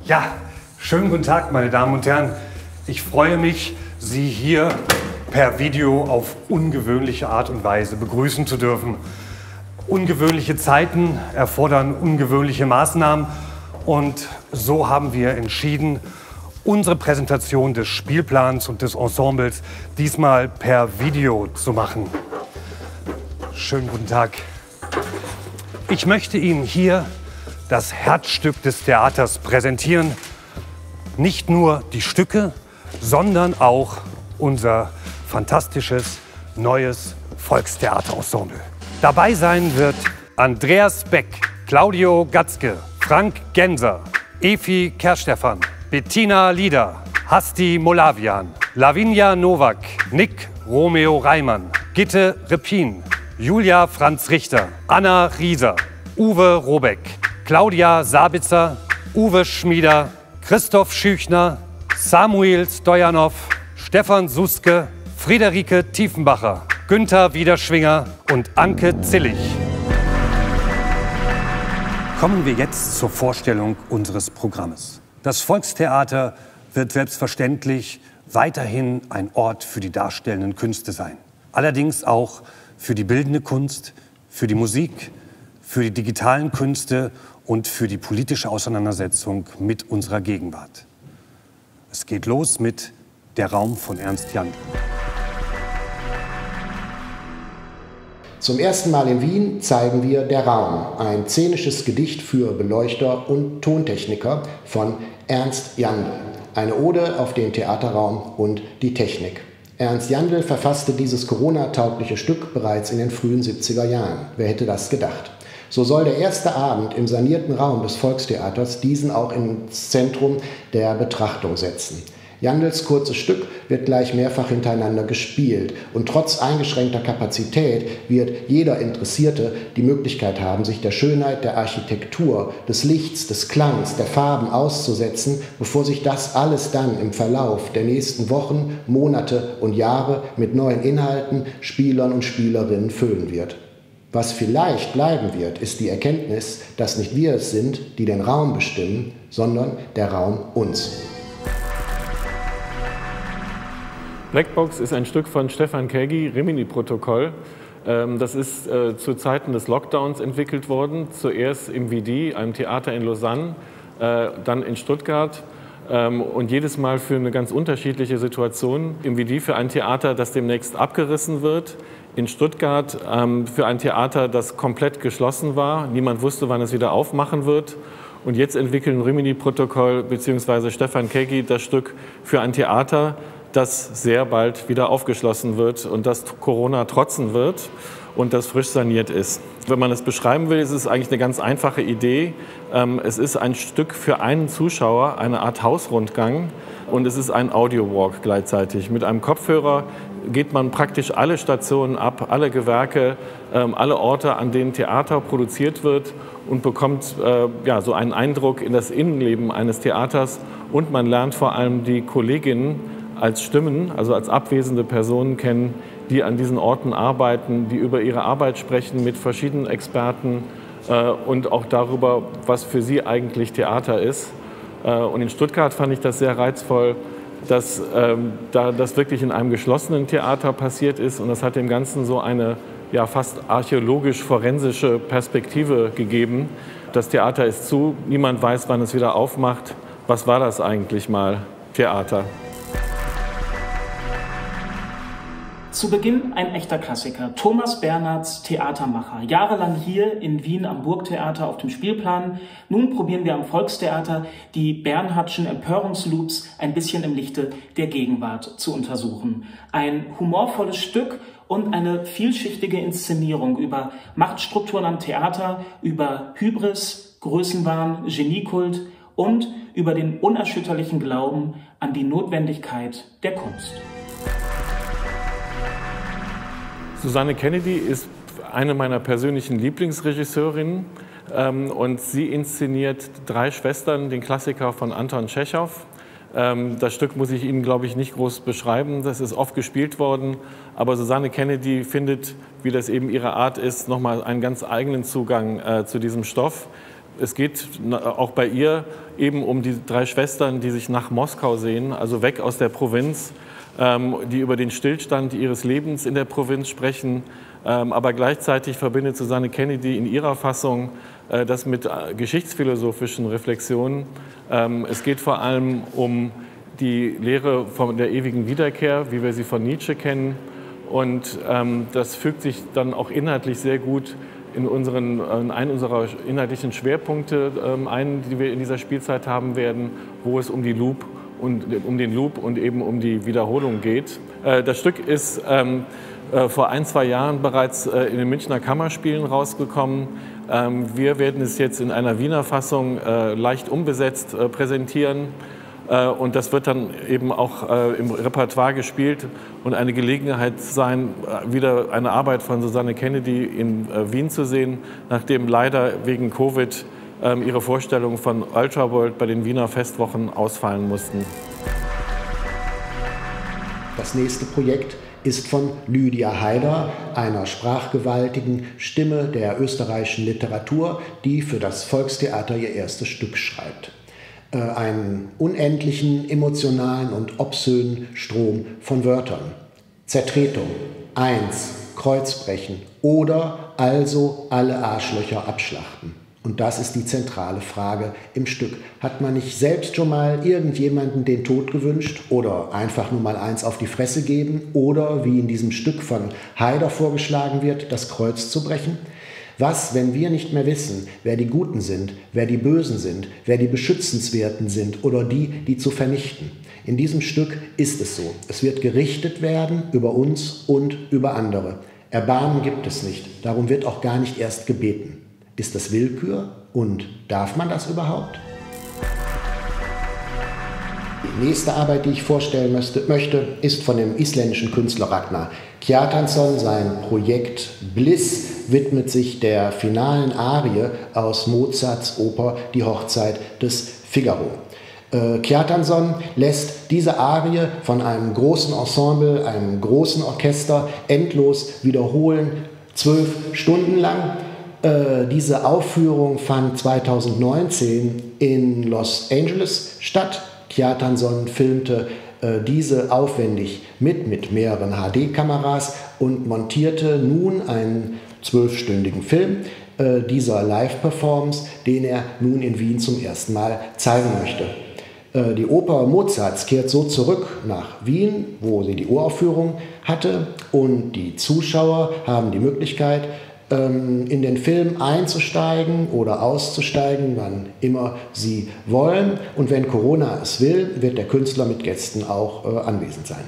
Ja, schönen guten Tag, meine Damen und Herren. Ich freue mich, Sie hier per Video auf ungewöhnliche Art und Weise begrüßen zu dürfen. Ungewöhnliche Zeiten erfordern ungewöhnliche Maßnahmen und so haben wir entschieden, unsere Präsentation des Spielplans und des Ensembles diesmal per Video zu machen. Schönen guten Tag. Ich möchte Ihnen hier das Herzstück des Theaters präsentieren. Nicht nur die Stücke, sondern auch unser fantastisches neues Volkstheaterensemble. Dabei sein wird Andreas Beck, Claudio Gatzke, Frank Genser, Efi Kerstefan, Bettina Lieder, Hasti Molavian, Lavinia Nowak, Nick Romeo Reimann, Gitte Repin, Julia Franz Richter, Anna Rieser, Uwe Robeck, Claudia Sabitzer, Uwe Schmieder, Christoph Schüchner, Samuel Stojanov, Stefan Suske, Friederike Tiefenbacher, Günther Wiederschwinger und Anke Zillig. Kommen wir jetzt zur Vorstellung unseres Programmes. Das Volkstheater wird selbstverständlich weiterhin ein Ort für die darstellenden Künste sein. Allerdings auch für die bildende Kunst, für die Musik, für die digitalen Künste und für die politische Auseinandersetzung mit unserer Gegenwart. Es geht los mit Der Raum von Ernst Jandl. Zum ersten Mal in Wien zeigen wir Der Raum, ein szenisches Gedicht für Beleuchter und Tontechniker von Ernst Jandl. Eine Ode auf den Theaterraum und die Technik. Ernst Jandl verfasste dieses Corona-taugliche Stück bereits in den frühen 70er Jahren. Wer hätte das gedacht? So soll der erste Abend im sanierten Raum des Volkstheaters diesen auch ins Zentrum der Betrachtung setzen. Jandls kurzes Stück wird gleich mehrfach hintereinander gespielt und trotz eingeschränkter Kapazität wird jeder Interessierte die Möglichkeit haben, sich der Schönheit der Architektur, des Lichts, des Klangs, der Farben auszusetzen, bevor sich das alles dann im Verlauf der nächsten Wochen, Monate und Jahre mit neuen Inhalten, Spielern und Spielerinnen füllen wird. Was vielleicht bleiben wird, ist die Erkenntnis, dass nicht wir es sind, die den Raum bestimmen, sondern der Raum uns. Blackbox ist ein Stück von Stefan Kägi, Rimini-Protokoll. Das ist zu Zeiten des Lockdowns entwickelt worden. Zuerst im VD, einem Theater in Lausanne, dann in Stuttgart. Und jedes Mal für eine ganz unterschiedliche Situation. Im VD für ein Theater, das demnächst abgerissen wird. In Stuttgart für ein Theater, das komplett geschlossen war. Niemand wusste, wann es wieder aufmachen wird. Und jetzt entwickeln Rimini-Protokoll bzw. Stefan Kägi das Stück für ein Theater, das sehr bald wieder aufgeschlossen wird und das Corona trotzen wird und das frisch saniert ist. Wenn man es beschreiben will, ist es eigentlich eine ganz einfache Idee. Es ist ein Stück für einen Zuschauer, eine Art Hausrundgang und es ist ein Audio-Walk gleichzeitig. Mit einem Kopfhörer geht man praktisch alle Stationen ab, alle Gewerke, alle Orte, an denen Theater produziert wird und bekommt so einen Eindruck in das Innenleben eines Theaters und man lernt vor allem die Kolleginnen als Stimmen, also als abwesende Personen kennen, die an diesen Orten arbeiten, die über ihre Arbeit sprechen mit verschiedenen Experten und auch darüber, was für sie eigentlich Theater ist. Und in Stuttgart fand ich das sehr reizvoll, dass da das wirklich in einem geschlossenen Theater passiert ist und das hat dem Ganzen so eine fast archäologisch-forensische Perspektive gegeben. Das Theater ist zu, niemand weiß, wann es wieder aufmacht. Was war das eigentlich mal, Theater? Zu Beginn ein echter Klassiker. Thomas Bernhards Theatermacher. Jahrelang hier in Wien am Burgtheater auf dem Spielplan. Nun probieren wir am Volkstheater die Bernhardschen Empörungsloops ein bisschen im Lichte der Gegenwart zu untersuchen. Ein humorvolles Stück und eine vielschichtige Inszenierung über Machtstrukturen am Theater, über Hybris, Größenwahn, Geniekult und über den unerschütterlichen Glauben an die Notwendigkeit der Kunst. Susanne Kennedy ist eine meiner persönlichen Lieblingsregisseurinnen und sie inszeniert Drei Schwestern, den Klassiker von Anton Tschechow. Das Stück muss ich Ihnen, glaube ich, nicht groß beschreiben. Das ist oft gespielt worden, aber Susanne Kennedy findet, wie das eben ihre Art ist, nochmal einen ganz eigenen Zugang zu diesem Stoff. es geht auch bei ihr eben um die 3 Schwestern, die sich nach Moskau sehen, also weg aus der Provinz, die über den Stillstand ihres Lebens in der Provinz sprechen. Aber gleichzeitig verbindet Susanne Kennedy in ihrer Fassung das mit geschichtsphilosophischen Reflexionen. Es geht vor allem um die Lehre von der ewigen Wiederkehr, wie wir sie von Nietzsche kennen. Und das fügt sich dann auch inhaltlich sehr gut in einen unserer inhaltlichen Schwerpunkte ein, die wir in dieser Spielzeit haben werden, wo es um den Loop und eben um die Wiederholung geht. Das Stück ist vor 1, 2 Jahren bereits in den Münchner Kammerspielen rausgekommen. Wir werden es jetzt in einer Wiener Fassung leicht umbesetzt präsentieren. Und das wird dann eben auch im Repertoire gespielt und eine Gelegenheit sein, wieder eine Arbeit von Susanne Kennedy in Wien zu sehen, nachdem leider wegen Covid ihre Vorstellungen von Ultraworld bei den Wiener Festwochen ausfallen mussten. Das nächste Projekt ist von Lydia Haider, einer sprachgewaltigen Stimme der österreichischen Literatur, die für das Volkstheater ihr erstes Stück schreibt. Einen unendlichen, emotionalen und obszönen Strom von Wörtern. Zertretung, eins, Kreuzbrechen oder also alle Arschlöcher abschlachten. Und das ist die zentrale Frage im Stück. Hat man nicht selbst schon mal irgendjemanden den Tod gewünscht oder einfach nur mal eins auf die Fresse geben oder, wie in diesem Stück von Haider vorgeschlagen wird, das Kreuz zu brechen? Was, wenn wir nicht mehr wissen, wer die Guten sind, wer die Bösen sind, wer die Beschützenswerten sind oder die zu vernichten? In diesem Stück ist es so. Es wird gerichtet werden über uns und über andere. Erbarmen gibt es nicht. Darum wird auch gar nicht erst gebeten. Ist das Willkür? Und darf man das überhaupt? Die nächste Arbeit, die ich vorstellen möchte, ist von dem isländischen Künstler Ragnar Kjartansson. Sein Projekt Bliss widmet sich der finalen Arie aus Mozarts Oper Die Hochzeit des Figaro. Kjartansson lässt diese Arie von einem großen Ensemble, einem großen Orchester endlos wiederholen, 12 Stunden lang. Diese Aufführung fand 2019 in Los Angeles statt. Kjartansson filmte diese aufwendig mit mehreren HD-Kameras und montierte nun einen 12-stündigen Film dieser Live-Performance, den er nun in Wien zum ersten Mal zeigen möchte. Die Oper Mozarts kehrt so zurück nach Wien, wo sie die Uraufführung hatte, und die Zuschauer haben die Möglichkeit, in den Film einzusteigen oder auszusteigen, wann immer sie wollen. Und wenn Corona es will, wird der Künstler mit Gästen auch anwesend sein.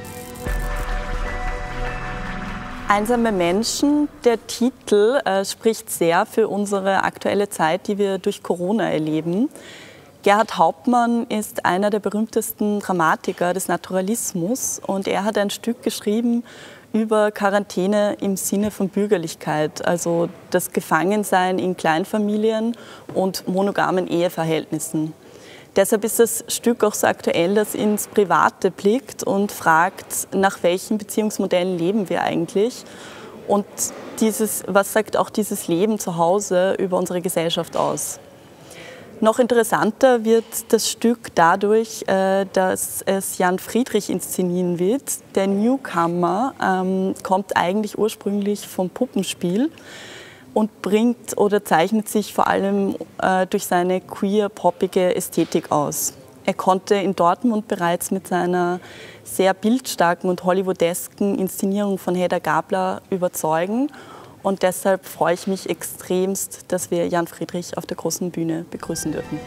Einsame Menschen, der Titel spricht sehr für unsere aktuelle Zeit, die wir durch Corona erleben. Gerhard Hauptmann ist einer der berühmtesten Dramatiker des Naturalismus und er hat ein Stück geschrieben über Quarantäne im Sinne von Bürgerlichkeit, also das Gefangensein in Kleinfamilien und monogamen Eheverhältnissen. Deshalb ist das Stück auch so aktuell, das ins Private blickt und fragt, nach welchen Beziehungsmodellen leben wir eigentlich und was sagt auch dieses Leben zu Hause über unsere Gesellschaft aus. Noch interessanter wird das Stück dadurch, dass es Jan Friedrich inszenieren wird. Der Newcomer kommt eigentlich ursprünglich vom Puppenspiel und bringt oder zeichnet sich vor allem durch seine queer-poppige Ästhetik aus. Er konnte in Dortmund bereits mit seiner sehr bildstarken und hollywoodesken Inszenierung von Hedda Gabler überzeugen. Und deshalb freue ich mich extremst, dass wir Jan Friedrich auf der großen Bühne begrüßen dürfen.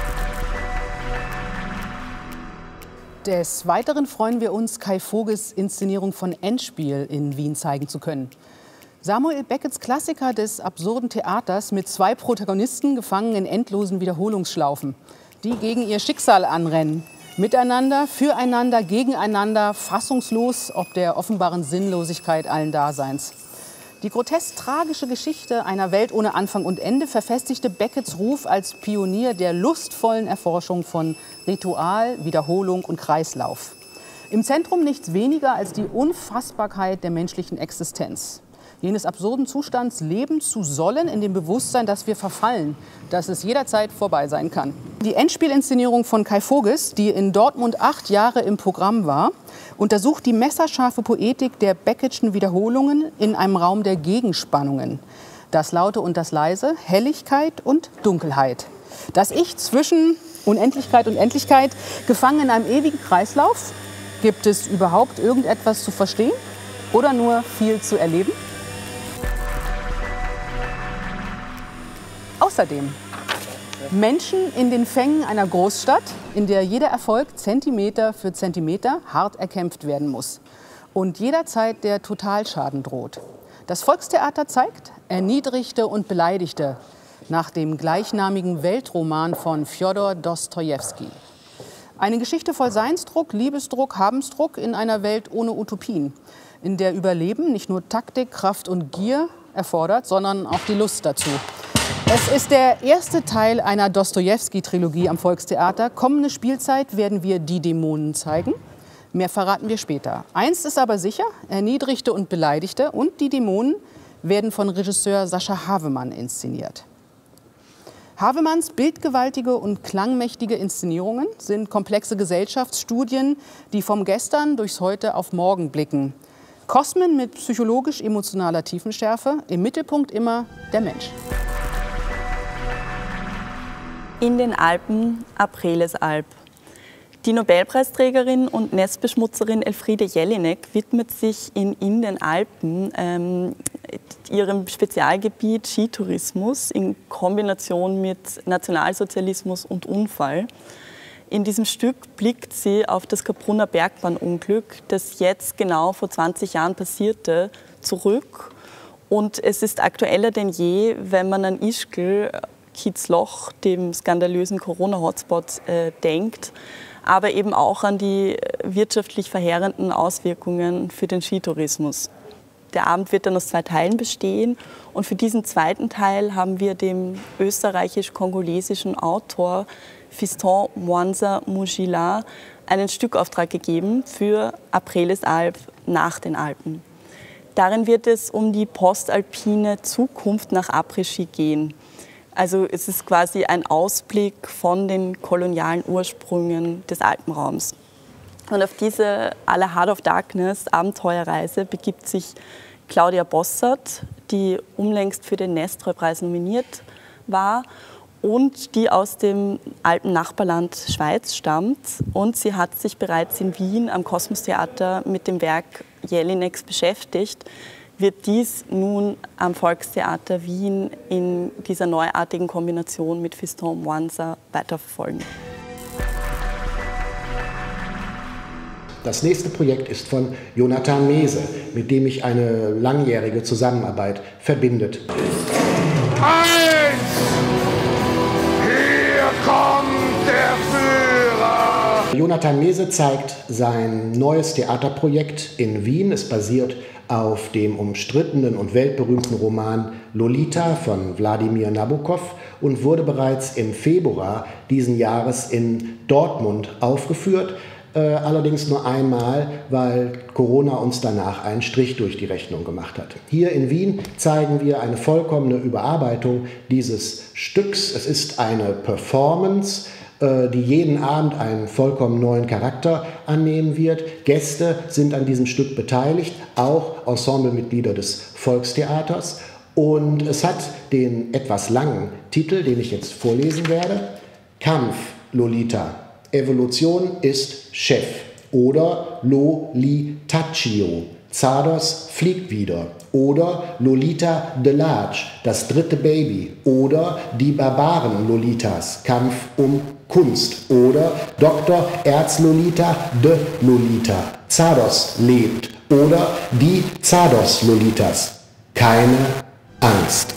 Des Weiteren freuen wir uns, Kai Voges Inszenierung von Endspiel in Wien zeigen zu können. Samuel Becketts Klassiker des absurden Theaters mit 2 Protagonisten gefangen in endlosen Wiederholungsschlaufen, die gegen ihr Schicksal anrennen. Miteinander, füreinander, gegeneinander, fassungslos ob der offenbaren Sinnlosigkeit allen Daseins. Die grotesk-tragische Geschichte einer Welt ohne Anfang und Ende verfestigte Becketts Ruf als Pionier der lustvollen Erforschung von Ritual, Wiederholung und Kreislauf. Im Zentrum nichts weniger als die Unfassbarkeit der menschlichen Existenz. jenes absurden Zustands leben zu sollen, in dem Bewusstsein, dass wir verfallen, dass es jederzeit vorbei sein kann. Die Endspielinszenierung von Kai Voges, die in Dortmund 8 Jahre im Programm war, untersucht die messerscharfe Poetik der Beckettschen Wiederholungen in einem Raum der Gegenspannungen. Das Laute und das Leise, Helligkeit und Dunkelheit. Das Ich zwischen Unendlichkeit und Endlichkeit, gefangen in einem ewigen Kreislauf. Gibt es überhaupt irgendetwas zu verstehen oder nur viel zu erleben? Außerdem Menschen in den Fängen einer Großstadt, in der jeder Erfolg Zentimeter für Zentimeter hart erkämpft werden muss und jederzeit der Totalschaden droht. Das Volkstheater zeigt Erniedrigte und Beleidigte nach dem gleichnamigen Weltroman von Fjodor Dostojewski. Eine Geschichte voll Seinsdruck, Liebesdruck, Habensdruck in einer Welt ohne Utopien, in der Überleben nicht nur Taktik, Kraft und Gier erfordert, sondern auch die Lust dazu. Es ist der erste Teil einer Dostojewski-Trilogie am Volkstheater. Kommende Spielzeit werden wir Die Dämonen zeigen. Mehr verraten wir später. Eins ist aber sicher, Erniedrigte und Beleidigte und Die Dämonen werden von Regisseur Sascha Havemann inszeniert. Havemanns bildgewaltige und klangmächtige Inszenierungen sind komplexe Gesellschaftsstudien, die vom Gestern durchs Heute auf Morgen blicken. Kosmen mit psychologisch-emotionaler Tiefenschärfe, im Mittelpunkt immer der Mensch. In den Alpen, Aprelesalp. Die Nobelpreisträgerin und Nestbeschmutzerin Elfriede Jelinek widmet sich in den Alpen ihrem Spezialgebiet Skitourismus in Kombination mit Nationalsozialismus und Unfall. In diesem Stück blickt sie auf das Kaprunner Bergbahnunglück, das jetzt genau vor 20 Jahren passierte, zurück. Und es ist aktueller denn je, wenn man an Ischgl, Kitzloch, dem skandalösen Corona-Hotspot, denkt, aber eben auch an die wirtschaftlich verheerenden Auswirkungen für den Skitourismus. Der Abend wird dann aus 2 Teilen bestehen und für diesen zweiten Teil haben wir dem österreichisch-kongolesischen Autor Fiston Mwanza Mujila einen Stückauftrag gegeben für Aprelesalp nach den Alpen. Darin wird es um die postalpine Zukunft nach Après-Ski gehen. Also es ist quasi ein Ausblick von den kolonialen Ursprüngen des Alpenraums. Und auf diese A la Heart of Darkness Abenteuerreise begibt sich Claudia Bossert, die unlängst für den Nestroy-Preis nominiert war und die aus dem Alpennachbarland Schweiz stammt. Und sie hat sich bereits in Wien am Kosmos-Theater mit dem Werk Jelineks beschäftigt, wird dies nun am Volkstheater Wien in dieser neuartigen Kombination mit Fiston Mwanza weiterverfolgen. Das nächste Projekt ist von Jonathan Mese, mit dem mich eine langjährige Zusammenarbeit verbindet. Hier kommt der Führer! Jonathan Mese zeigt sein neues Theaterprojekt in Wien. Es basiert auf dem umstrittenen und weltberühmten Roman Lolita von Wladimir Nabokov und wurde bereits im Februar diesen Jahres in Dortmund aufgeführt. Allerdings nur einmal, weil Corona uns danach einen Strich durch die Rechnung gemacht hat. Hier in Wien zeigen wir eine vollkommene Überarbeitung dieses Stücks. Es ist eine Performance, die jeden Abend einen vollkommen neuen Charakter annehmen wird. Gäste sind an diesem Stück beteiligt, auch Ensemblemitglieder des Volkstheaters. Und es hat den etwas langen Titel, den ich jetzt vorlesen werde. Kampf, Lolita. Evolution ist Chef. Oder Lolitaccio. Zardos fliegt wieder. Oder Lolita de Large, das dritte Baby. Oder die Barbaren-Lolitas, Kampf um Kunst. Oder Dr. Erz-Lolita de Lolita, Zardos lebt. Oder die Zardos-Lolitas, keine Angst.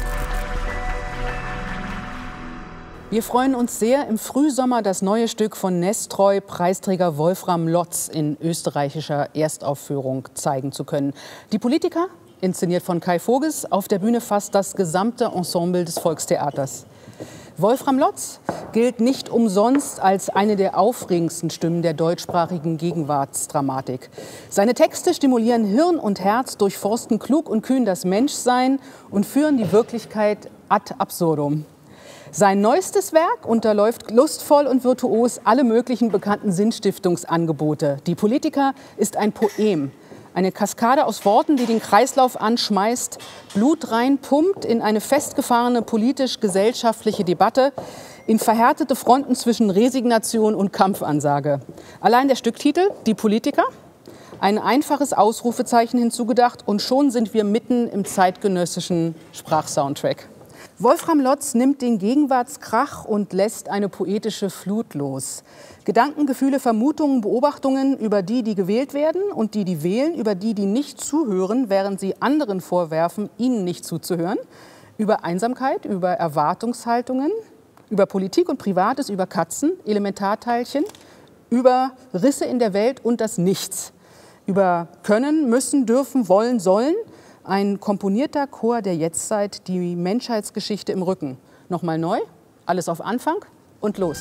Wir freuen uns sehr, im Frühsommer das neue Stück von Nestroy-Preisträger Wolfram Lotz in österreichischer Erstaufführung zeigen zu können. Die Politiker, inszeniert von Kai Voges, auf der Bühne fast das gesamte Ensemble des Volkstheaters. Wolfram Lotz gilt nicht umsonst als eine der aufregendsten Stimmen der deutschsprachigen Gegenwartsdramatik. Seine Texte stimulieren Hirn und Herz, durchforsten klug und kühn das Menschsein und führen die Wirklichkeit ad absurdum. Sein neuestes Werk unterläuft lustvoll und virtuos alle möglichen bekannten Sinnstiftungsangebote. Die Politiker ist ein Poem. Eine Kaskade aus Worten, die den Kreislauf anschmeißt, Blut reinpumpt in eine festgefahrene politisch-gesellschaftliche Debatte, in verhärtete Fronten zwischen Resignation und Kampfansage. Allein der Stücktitel, Die Politiker, ein einfaches Ausrufezeichen hinzugedacht und schon sind wir mitten im zeitgenössischen Sprachsoundtrack. Wolfram Lotz nimmt den Gegenwartskrach und lässt eine poetische Flut los. Gedanken, Gefühle, Vermutungen, Beobachtungen über die, die gewählt werden und die, die wählen, über die, die nicht zuhören, während sie anderen vorwerfen, ihnen nicht zuzuhören, über Einsamkeit, über Erwartungshaltungen, über Politik und Privates, über Katzen, Elementarteilchen, über Risse in der Welt und das Nichts, über Können, Müssen, Dürfen, Wollen, Sollen. Ein komponierter Chor der Jetztzeit, die Menschheitsgeschichte im Rücken. Nochmal neu, alles auf Anfang und los.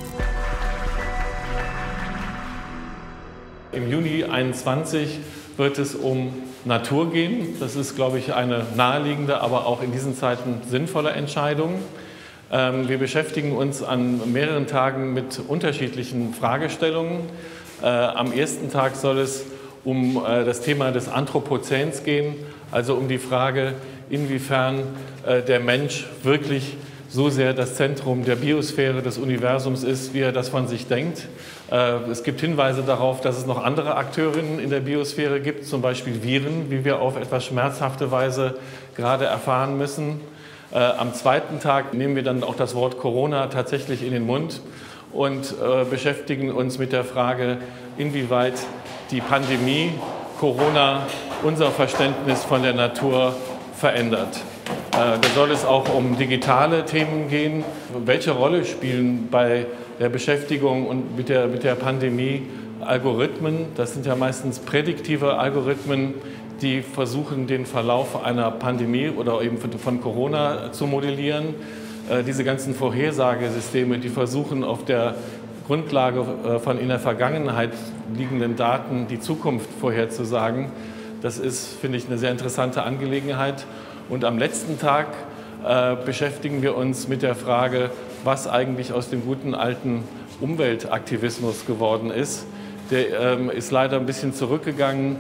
Im Juni 2021 wird es um Natur gehen. Das ist, glaube ich, eine naheliegende, aber auch in diesen Zeiten sinnvolle Entscheidung. Wir beschäftigen uns an mehreren Tagen mit unterschiedlichen Fragestellungen. Am ersten Tag soll es um das Thema des Anthropozäns gehen, also um die Frage, inwiefern der Mensch wirklich so sehr das Zentrum der Biosphäre des Universums ist, wie er das von sich denkt. Es gibt Hinweise darauf, dass es noch andere Akteurinnen in der Biosphäre gibt, zum Beispiel Viren, wie wir auf etwas schmerzhafte Weise gerade erfahren müssen. Am zweiten Tag nehmen wir dann auch das Wort Corona tatsächlich in den Mund und beschäftigen uns mit der Frage, inwieweit die Pandemie Corona unser Verständnis von der Natur verändert. Da soll es auch um digitale Themen gehen. Welche Rolle spielen bei der Beschäftigung und mit der Pandemie Algorithmen? Das sind ja meistens prädiktive Algorithmen, die versuchen, den Verlauf einer Pandemie oder eben von Corona zu modellieren. Diese ganzen Vorhersagesysteme, die versuchen, auf der Grundlage von in der Vergangenheit liegenden Daten die Zukunft vorherzusagen. Das ist, finde ich, eine sehr interessante Angelegenheit. Und am letzten Tag beschäftigen wir uns mit der Frage, was eigentlich aus dem guten alten Umweltaktivismus geworden ist. Der ist leider ein bisschen zurückgegangen,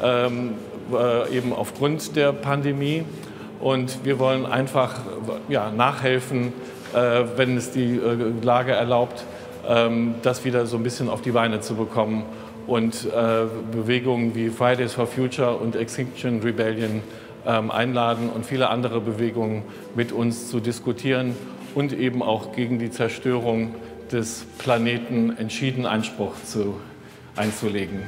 eben aufgrund der Pandemie. Und wir wollen einfach nachhelfen, wenn es die Lage erlaubt, das wieder so ein bisschen auf die Beine zu bekommen und Bewegungen wie Fridays for Future und Extinction Rebellion einladen und viele andere Bewegungen mit uns zu diskutieren und eben auch gegen die Zerstörung des Planeten entschieden Einspruch einzulegen.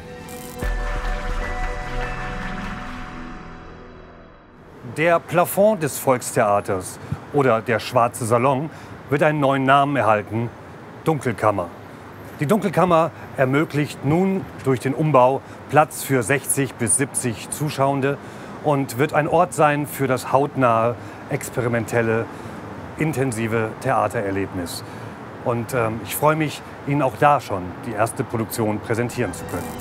Der Plafond des Volkstheaters oder der Schwarze Salon wird einen neuen Namen erhalten: Dunkelkammer. Die Dunkelkammer ermöglicht nun durch den Umbau Platz für 60 bis 70 Zuschauende und wird ein Ort sein für das hautnahe, experimentelle, intensive Theatererlebnis. Und ich freue mich, Ihnen auch da schon die erste Produktion präsentieren zu können.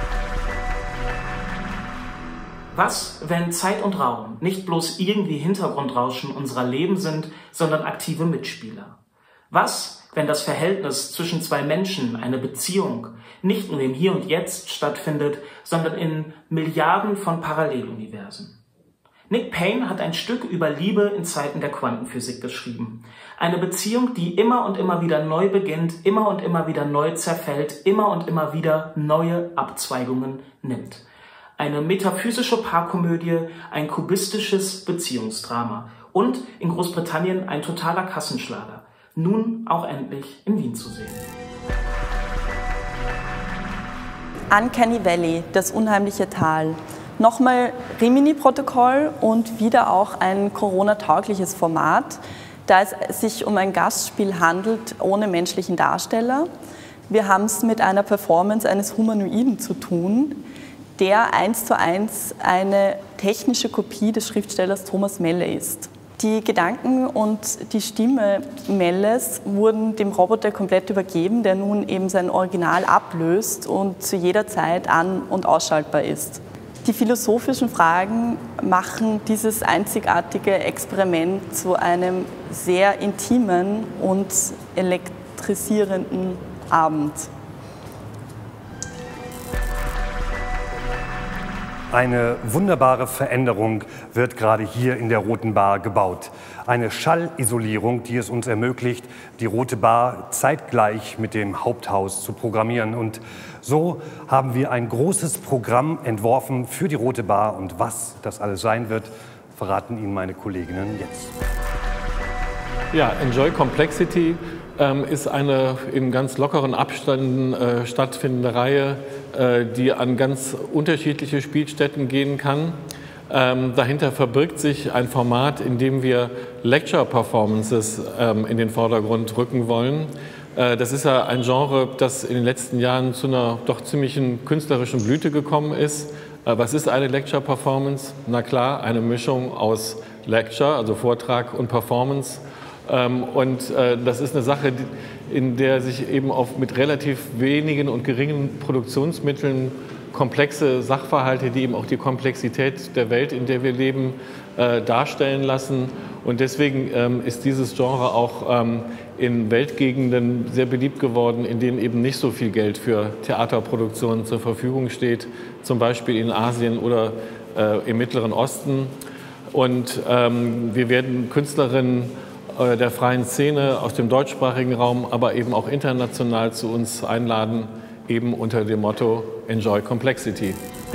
Was, wenn Zeit und Raum nicht bloß irgendwie Hintergrundrauschen unserer Leben sind, sondern aktive Mitspieler? Was, wenn das Verhältnis zwischen zwei Menschen, eine Beziehung, nicht nur im Hier und Jetzt stattfindet, sondern in Milliarden von Paralleluniversen? Nick Payne hat ein Stück über Liebe in Zeiten der Quantenphysik geschrieben. Eine Beziehung, die immer und immer wieder neu beginnt, immer und immer wieder neu zerfällt, immer und immer wieder neue Abzweigungen nimmt. Eine metaphysische Paarkomödie, ein kubistisches Beziehungsdrama und in Großbritannien ein totaler Kassenschlager. Nun auch endlich in Wien zu sehen. Uncanny Valley, das unheimliche Tal. Nochmal Rimini-Protokoll und wieder auch ein Corona-taugliches Format, da es sich um ein Gastspiel handelt ohne menschlichen Darsteller. Wir haben es mit einer Performance eines Humanoiden zu tun, der 1:1 eine technische Kopie des Schriftstellers Thomas Melle ist. Die Gedanken und die Stimme Melles wurden dem Roboter komplett übergeben, der nun eben sein Original ablöst und zu jeder Zeit an- und ausschaltbar ist. Die philosophischen Fragen machen dieses einzigartige Experiment zu einem sehr intimen und elektrisierenden Abend. Eine wunderbare Veränderung wird gerade hier in der Roten Bar gebaut. Eine Schallisolierung, die es uns ermöglicht, die Rote Bar zeitgleich mit dem Haupthaus zu programmieren. Und so haben wir ein großes Programm entworfen für die Rote Bar. Und was das alles sein wird, verraten Ihnen meine Kolleginnen jetzt. Ja, Enjoy Complexity ist eine in ganz lockeren Abständen stattfindende Reihe, die an ganz unterschiedliche Spielstätten gehen kann. Dahinter verbirgt sich ein Format, in dem wir Lecture-Performances in den Vordergrund rücken wollen. Das ist ja ein Genre, das in den letzten Jahren zu einer doch ziemlichen künstlerischen Blüte gekommen ist. Was ist eine Lecture-Performance? Na klar, eine Mischung aus Lecture, also Vortrag, und Performance. Das ist eine Sache, in der sich eben mit relativ wenigen und geringen Produktionsmitteln komplexe Sachverhalte, die eben auch die Komplexität der Welt, in der wir leben, darstellen lassen. Und deswegen ist dieses Genre auch in Weltgegenden sehr beliebt geworden, in denen eben nicht so viel Geld für Theaterproduktionen zur Verfügung steht, zum Beispiel in Asien oder im Mittleren Osten. Und wir werden Künstlerinnen der freien Szene aus dem deutschsprachigen Raum, aber eben auch international zu uns einladen, eben unter dem Motto Enjoy Complexity.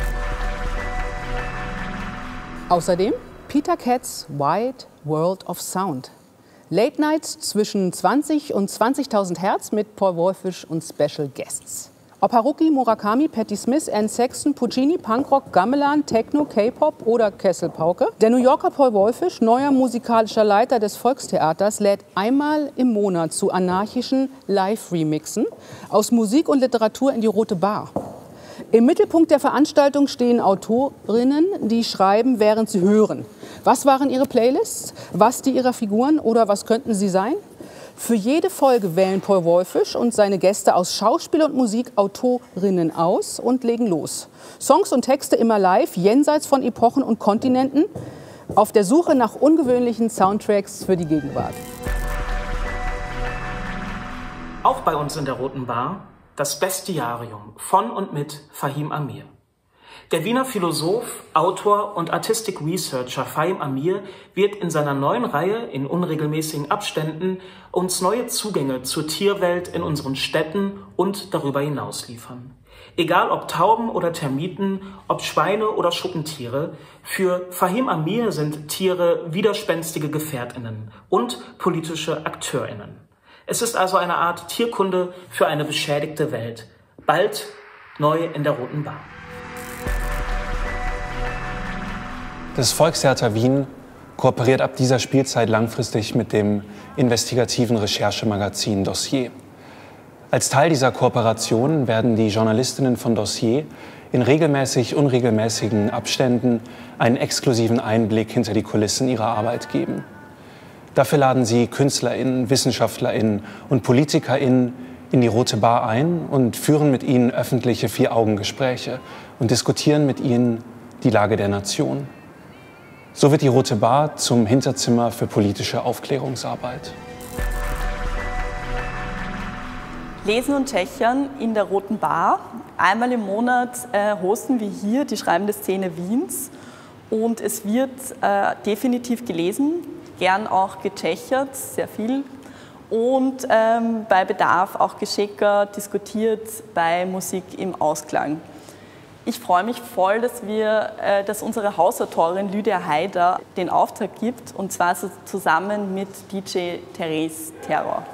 Außerdem Peter Katz' Wide World of Sound. Late Nights zwischen 20 und 20.000 Hertz mit Paul Wolfisch und Special Guests. Ob Haruki Murakami, Patti Smith, Anne Sexton, Puccini, Punkrock, Gamelan, Techno, K-Pop oder Kesselpauke, der New Yorker Paul Wolfisch, neuer musikalischer Leiter des Volkstheaters, lädt einmal im Monat zu anarchischen Live-Remixen aus Musik und Literatur in die Rote Bar. Im Mittelpunkt der Veranstaltung stehen Autorinnen, die schreiben, während sie hören. Was waren ihre Playlists? Was die ihrer Figuren oder was könnten sie sein? Für jede Folge wählen Paul Wolfisch und seine Gäste aus Schauspiel und Musik Autorinnen aus und legen los. Songs und Texte immer live, jenseits von Epochen und Kontinenten, auf der Suche nach ungewöhnlichen Soundtracks für die Gegenwart. Auch bei uns in der Roten Bar das Bestiarium von und mit Fahim Amir. Der Wiener Philosoph, Autor und Artistic Researcher Fahim Amir wird in seiner neuen Reihe in unregelmäßigen Abständen uns neue Zugänge zur Tierwelt in unseren Städten und darüber hinaus liefern. Egal ob Tauben oder Termiten, ob Schweine oder Schuppentiere, für Fahim Amir sind Tiere widerspenstige GefährtInnen und politische AkteurInnen. Es ist also eine Art Tierkunde für eine beschädigte Welt. Bald neu in der Roten Bar. Das Volkstheater Wien kooperiert ab dieser Spielzeit langfristig mit dem investigativen Recherchemagazin Dossier. Als Teil dieser Kooperation werden die Journalistinnen von Dossier in regelmäßig unregelmäßigen Abständen einen exklusiven Einblick hinter die Kulissen ihrer Arbeit geben. Dafür laden sie KünstlerInnen, WissenschaftlerInnen und PolitikerInnen in die Rote Bar ein und führen mit ihnen öffentliche Vier-Augen-Gespräche und diskutieren mit ihnen die Lage der Nation. So wird die Rote Bar zum Hinterzimmer für politische Aufklärungsarbeit. Lesen und Tschechern in der Roten Bar. Einmal im Monat hosten wir hier die schreibende Szene Wiens und es wird definitiv gelesen, gern auch getschechert, sehr viel und bei Bedarf auch geschickert, diskutiert bei Musik im Ausklang. Ich freue mich voll, dass unsere Hausautorin Lydia Haider den Auftrag gibt, und zwar so zusammen mit DJ Therese Terror.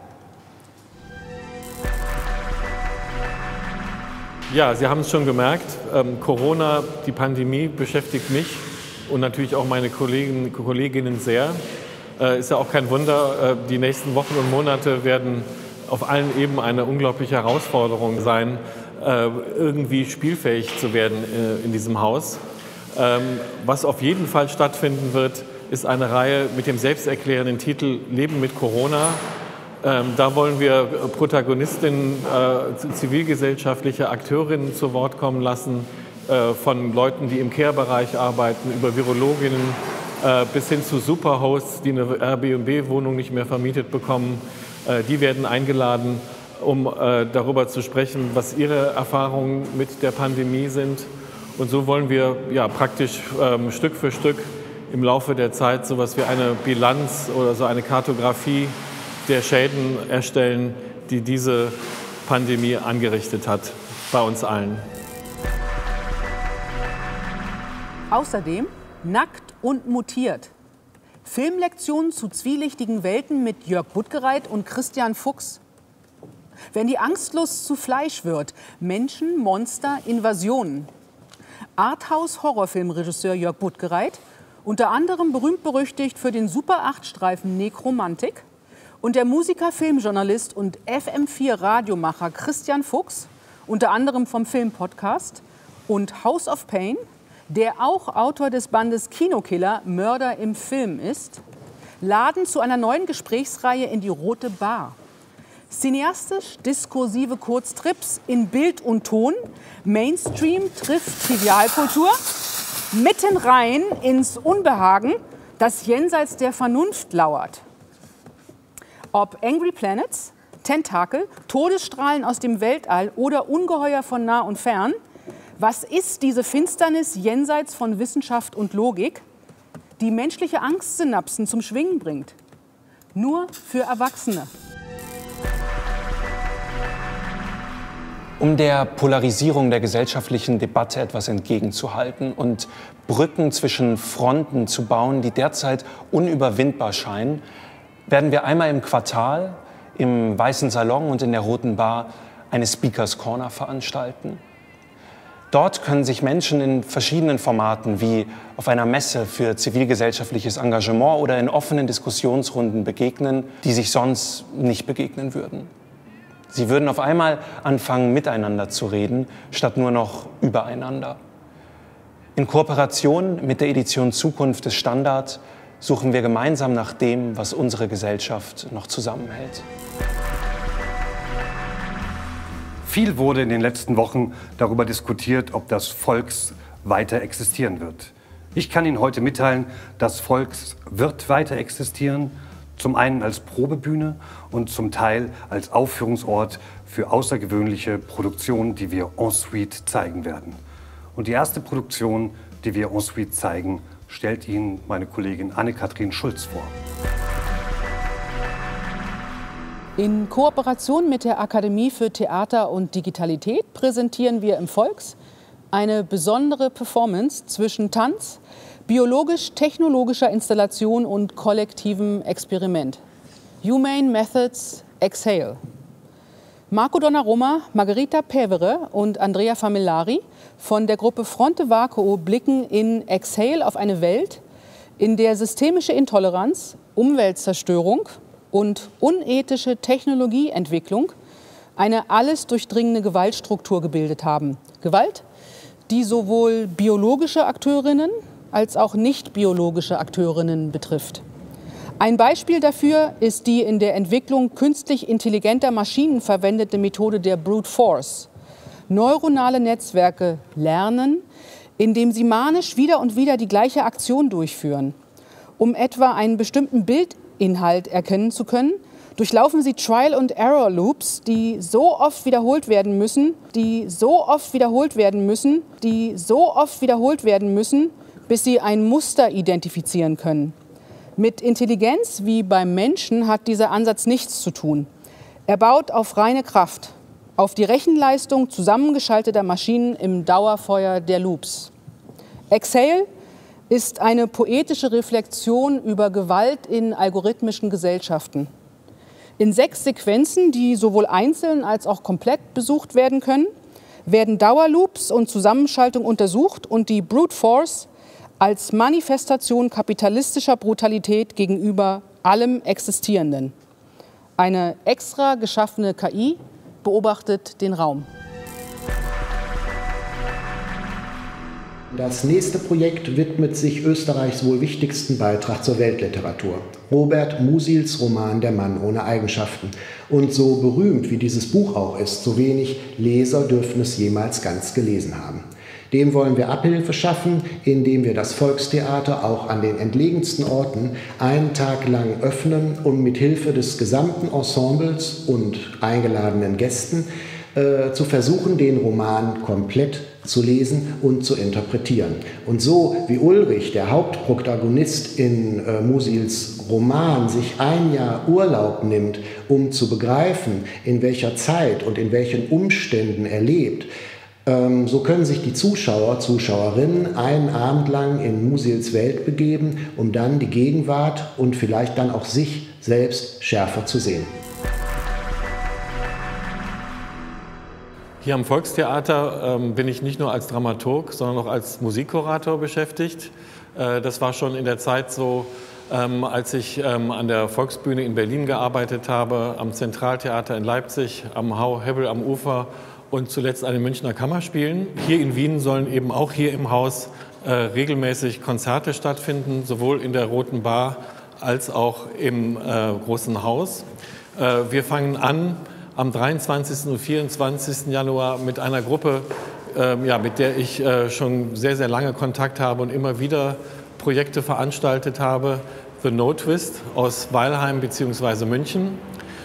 Ja, Sie haben es schon gemerkt, Corona, die Pandemie beschäftigt mich und natürlich auch meine Kolleginnen sehr. Ist ja auch kein Wunder, die nächsten Wochen und Monate werden auf allen Ebenen eine unglaubliche Herausforderung sein, irgendwie spielfähig zu werden in diesem Haus. Was auf jeden Fall stattfinden wird, ist eine Reihe mit dem selbsterklärenden Titel Leben mit Corona. Da wollen wir Protagonistinnen, zivilgesellschaftliche Akteurinnen zu Wort kommen lassen, von Leuten, die im Care-Bereich arbeiten, über Virologinnen bis hin zu Superhosts, die eine Airbnb-Wohnung nicht mehr vermietet bekommen. Die werden eingeladen, um darüber zu sprechen, was ihre Erfahrungen mit der Pandemie sind. Und so wollen wir praktisch Stück für Stück im Laufe der Zeit so etwas wie eine Bilanz oder so eine Kartografie der Schäden erstellen, die diese Pandemie angerichtet hat bei uns allen. Außerdem Nackt und mutiert. Filmlektionen zu zwielichtigen Welten mit Jörg Buttgereit und Christian Fuchs. Wenn die Angstlust zu Fleisch wird, Menschen, Monster, Invasionen. Arthouse-Horrorfilmregisseur Jörg Buttgereit, unter anderem berühmt-berüchtigt für den Super-8-Streifen Nekromantik, und der Musiker, Filmjournalist und FM4-Radiomacher Christian Fuchs, unter anderem vom Filmpodcast, und House of Pain, der auch Autor des Bandes Kinokiller Mörder im Film ist, laden zu einer neuen Gesprächsreihe in die Rote Bar. Cineastisch-diskursive Kurztrips in Bild und Ton, Mainstream trifft Trivialkultur, mitten rein ins Unbehagen, das jenseits der Vernunft lauert. Ob Angry Planets, Tentakel, Todesstrahlen aus dem Weltall oder Ungeheuer von nah und fern, was ist diese Finsternis jenseits von Wissenschaft und Logik, die menschliche Angstsynapsen zum Schwingen bringt? Nur für Erwachsene. Um der Polarisierung der gesellschaftlichen Debatte etwas entgegenzuhalten und Brücken zwischen Fronten zu bauen, die derzeit unüberwindbar scheinen, werden wir einmal im Quartal, im Weißen Salon und in der Roten Bar eine Speakers Corner veranstalten. Dort können sich Menschen in verschiedenen Formaten wie auf einer Messe für zivilgesellschaftliches Engagement oder in offenen Diskussionsrunden begegnen, die sich sonst nicht begegnen würden. Sie würden auf einmal anfangen, miteinander zu reden, statt nur noch übereinander. In Kooperation mit der Edition Zukunft des Standard suchen wir gemeinsam nach dem, was unsere Gesellschaft noch zusammenhält. Viel wurde in den letzten Wochen darüber diskutiert, ob das Volks weiter existieren wird. Ich kann Ihnen heute mitteilen, das Volks wird weiter existieren, zum einen als Probebühne und zum Teil als Aufführungsort für außergewöhnliche Produktionen, die wir en suite zeigen werden. Und die erste Produktion, die wir en suite zeigen, stellt Ihnen meine Kollegin Anne-Kathrin Schulz vor. In Kooperation mit der Akademie für Theater und Digitalität präsentieren wir im Volks eine besondere Performance zwischen Tanz, biologisch-technologischer Installation und kollektivem Experiment. Humane Methods Exhale. Marco Donnarumma, Margherita Pevere und Andrea Famellari von der Gruppe Fronte Vacuo blicken in Exhale auf eine Welt, in der systemische Intoleranz, Umweltzerstörung und unethische Technologieentwicklung eine alles durchdringende Gewaltstruktur gebildet haben. Gewalt, die sowohl biologische Akteurinnen als auch nicht biologische Akteurinnen betrifft. Ein Beispiel dafür ist die in der Entwicklung künstlich intelligenter Maschinen verwendete Methode der Brute Force. Neuronale Netzwerke lernen, indem sie manisch wieder und wieder die gleiche Aktion durchführen. Um etwa einen bestimmten Bildinhalt erkennen zu können, durchlaufen sie Trial-and-Error-Loops, die so oft wiederholt werden müssen, bis sie ein Muster identifizieren können. Mit Intelligenz wie beim Menschen hat dieser Ansatz nichts zu tun. Er baut auf reine Kraft, auf die Rechenleistung zusammengeschalteter Maschinen im Dauerfeuer der Loops. Exhale ist eine poetische Reflexion über Gewalt in algorithmischen Gesellschaften. In 6 Sequenzen, die sowohl einzeln als auch komplett besucht werden können, werden Dauerloops und Zusammenschaltung untersucht und die Brute Force als Manifestation kapitalistischer Brutalität gegenüber allem Existierenden. Eine extra geschaffene KI beobachtet den Raum. Das nächste Projekt widmet sich Österreichs wohl wichtigsten Beitrag zur Weltliteratur. Robert Musils Roman Der Mann ohne Eigenschaften. Und so berühmt wie dieses Buch auch ist, so wenig Leser dürfen es jemals ganz gelesen haben. Dem wollen wir Abhilfe schaffen, indem wir das Volkstheater auch an den entlegensten Orten einen Tag lang öffnen, um mit Hilfe des gesamten Ensembles und eingeladenen Gästen zu versuchen, den Roman komplett zu lesen und zu interpretieren. Und so wie Ulrich, der Hauptprotagonist in Musils Roman, sich ein Jahr Urlaub nimmt, um zu begreifen, in welcher Zeit und in welchen Umständen er lebt, so können sich die Zuschauer, Zuschauerinnen einen Abend lang in Musils Welt begeben, um dann die Gegenwart und vielleicht dann auch sich selbst schärfer zu sehen. Hier am Volkstheater bin ich nicht nur als Dramaturg, sondern auch als Musikkurator beschäftigt. Das war schon in der Zeit so, als ich an der Volksbühne in Berlin gearbeitet habe, am Zentraltheater in Leipzig, am Hebbel am Ufer und zuletzt an den Münchner Kammerspielen. Hier in Wien sollen eben auch hier im Haus regelmäßig Konzerte stattfinden, sowohl in der Roten Bar als auch im Großen Haus. Wir fangen an am 23. und 24. Januar mit einer Gruppe, mit der ich schon sehr, sehr lange Kontakt habe und immer wieder Projekte veranstaltet habe. The No Twist aus Weilheim bzw. München.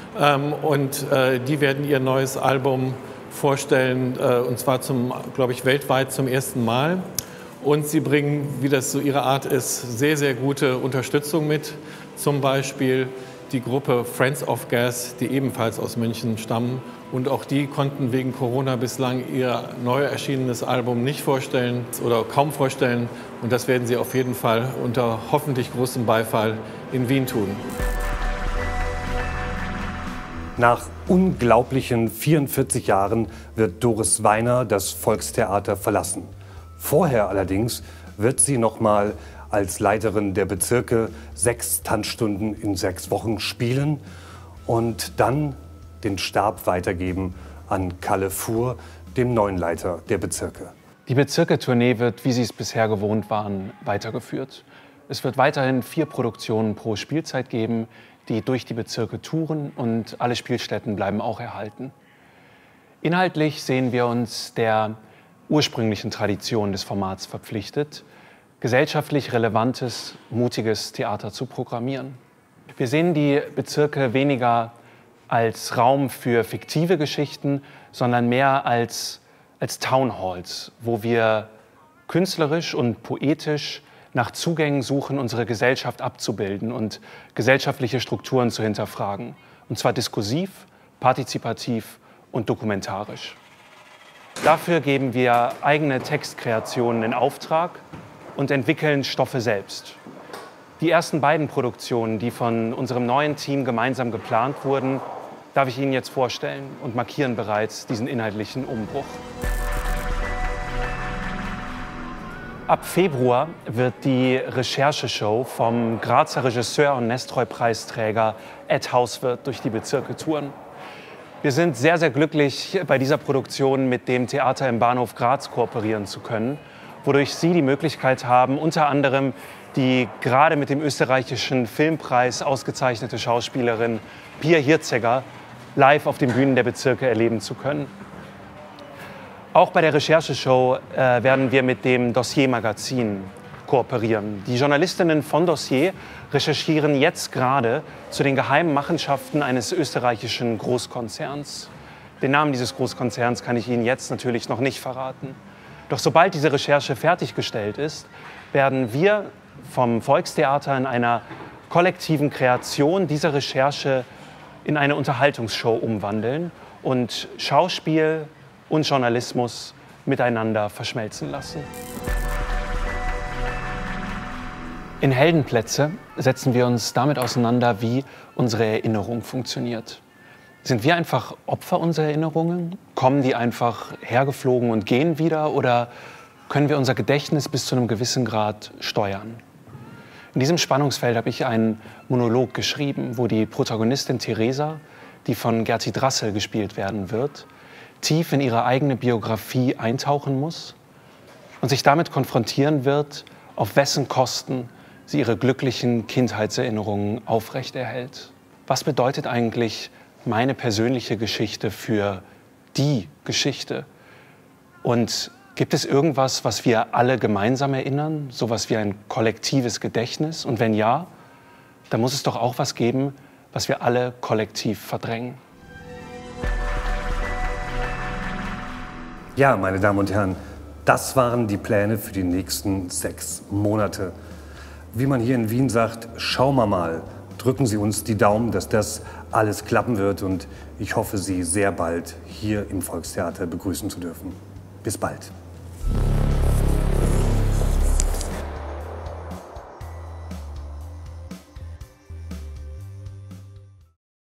Die werden ihr neues Album vorstellen, und zwar glaube ich, weltweit zum ersten Mal. Und sie bringen, wie das so ihre Art ist, sehr, sehr gute Unterstützung mit. Zum Beispiel die Gruppe Friends of Gas, die ebenfalls aus München stammen. Und auch die konnten wegen Corona bislang ihr neu erschienenes Album nicht vorstellen oder kaum vorstellen. Und das werden sie auf jeden Fall unter hoffentlich großem Beifall in Wien tun. Nach unglaublichen 44 Jahren wird Doris Weiner das Volkstheater verlassen. Vorher allerdings wird sie noch mal als Leiterin der Bezirke 6 Tanzstunden in 6 Wochen spielen und dann den Stab weitergeben an Kalle Fuhr, dem neuen Leiter der Bezirke. Die Bezirke-Tournee wird, wie Sie es bisher gewohnt waren, weitergeführt. Es wird weiterhin 4 Produktionen pro Spielzeit geben, die durch die Bezirke touren, und alle Spielstätten bleiben auch erhalten. Inhaltlich sehen wir uns der ursprünglichen Tradition des Formats verpflichtet, gesellschaftlich relevantes, mutiges Theater zu programmieren. Wir sehen die Bezirke weniger als Raum für fiktive Geschichten, sondern mehr als Townhalls, wo wir künstlerisch und poetisch nach Zugängen suchen, unsere Gesellschaft abzubilden und gesellschaftliche Strukturen zu hinterfragen. Und zwar diskursiv, partizipativ und dokumentarisch. Dafür geben wir eigene Textkreationen in Auftrag und entwickeln Stoffe selbst. Die ersten beiden Produktionen, die von unserem neuen Team gemeinsam geplant wurden, darf ich Ihnen jetzt vorstellen und markieren bereits diesen inhaltlichen Umbruch. Ab Februar wird die Rechercheshow vom Grazer Regisseur und Nestroy-Preisträger Ed Hauswirth durch die Bezirke touren. Wir sind sehr, sehr glücklich, bei dieser Produktion mit dem Theater im Bahnhof Graz kooperieren zu können, wodurch Sie die Möglichkeit haben, unter anderem die gerade mit dem österreichischen Filmpreis ausgezeichnete Schauspielerin Pia Hirzegger live auf den Bühnen der Bezirke erleben zu können. Auch bei der Rechercheshow werden wir mit dem Dossier-Magazin kooperieren. Die Journalistinnen von Dossier recherchieren jetzt gerade zu den geheimen Machenschaften eines österreichischen Großkonzerns. Den Namen dieses Großkonzerns kann ich Ihnen jetzt natürlich noch nicht verraten. Doch sobald diese Recherche fertiggestellt ist, werden wir vom Volkstheater in einer kollektiven Kreation dieser Recherche in eine Unterhaltungsshow umwandeln und Schauspiel und Journalismus miteinander verschmelzen lassen. In Heldenplätze setzen wir uns damit auseinander, wie unsere Erinnerung funktioniert. Sind wir einfach Opfer unserer Erinnerungen? Kommen die einfach hergeflogen und gehen wieder? Oder können wir unser Gedächtnis bis zu einem gewissen Grad steuern? In diesem Spannungsfeld habe ich einen Monolog geschrieben, wo die Protagonistin Theresa, die von Gerti Drassel gespielt werden wird, tief in ihre eigene Biografie eintauchen muss und sich damit konfrontieren wird, auf wessen Kosten sie ihre glücklichen Kindheitserinnerungen aufrechterhält. Was bedeutet eigentlich meine persönliche Geschichte für die Geschichte? Und gibt es irgendwas, was wir alle gemeinsam erinnern, sowas wie ein kollektives Gedächtnis? Und wenn ja, dann muss es doch auch was geben, was wir alle kollektiv verdrängen. Ja, meine Damen und Herren, das waren die Pläne für die nächsten 6 Monate. Wie man hier in Wien sagt, schauen wir mal. Drücken Sie uns die Daumen, dass das alles klappen wird. Und ich hoffe, Sie sehr bald hier im Volkstheater begrüßen zu dürfen. Bis bald.